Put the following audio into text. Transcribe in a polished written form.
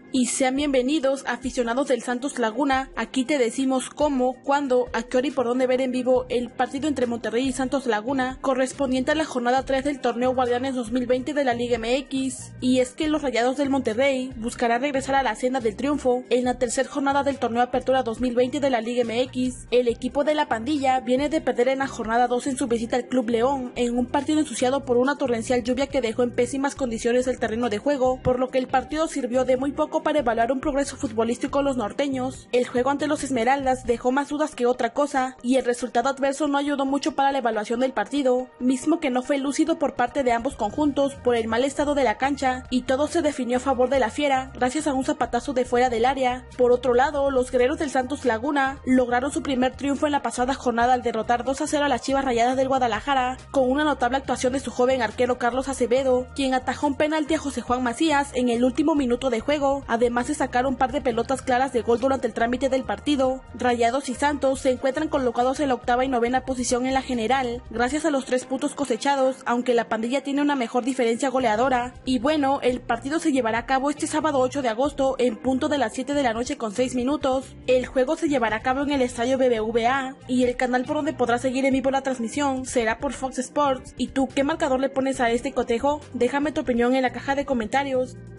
Y sean bienvenidos, aficionados del Santos Laguna. Aquí te decimos cómo, cuándo, a qué hora y por dónde ver en vivo el partido entre Monterrey y Santos Laguna, correspondiente a la jornada 3 del torneo Guardianes 2020 de la Liga MX. Y es que los Rayados del Monterrey buscarán regresar a la senda del triunfo en la tercera jornada del torneo Apertura 2020 de la Liga MX. El equipo de la pandilla viene de perder en la jornada 2 en su visita al Club León, en un partido ensuciado por una torrencial lluvia que dejó en pésimas condiciones el terreno de juego, por lo que el partido sirvió de muy poco para evaluar un progreso futbolístico en los norteños. El juego ante los Esmeraldas dejó más dudas que otra cosa, y el resultado adverso no ayudó mucho para la evaluación del partido, mismo que no fue lúcido por parte de ambos conjuntos por el mal estado de la cancha, y todo se definió a favor de la Fiera, gracias a un zapatazo de fuera del área. Por otro lado, los guerreros del Santos Laguna lograron su primer triunfo en la pasada jornada al derrotar 2-0 a las Chivas Rayadas del Guadalajara, con una notable actuación de su joven arquero Carlos Acevedo, quien atajó un penalti a José Juan Macías en el último minuto de juego, además de sacar un par de pelotas claras de gol durante el trámite del partido. Rayados y Santos se encuentran colocados en la octava y novena posición en la general, gracias a los 3 puntos cosechados, aunque la pandilla tiene una mejor diferencia goleadora. Y bueno, el partido se llevará a cabo este sábado 8 de agosto en punto de las 7 de la noche con 6 minutos. El juego se llevará a cabo en el estadio BBVA, y el canal por donde podrás seguir en vivo la transmisión será por Fox Sports. ¿Y tú qué marcador le pones a este cotejo? Déjame tu opinión en la caja de comentarios.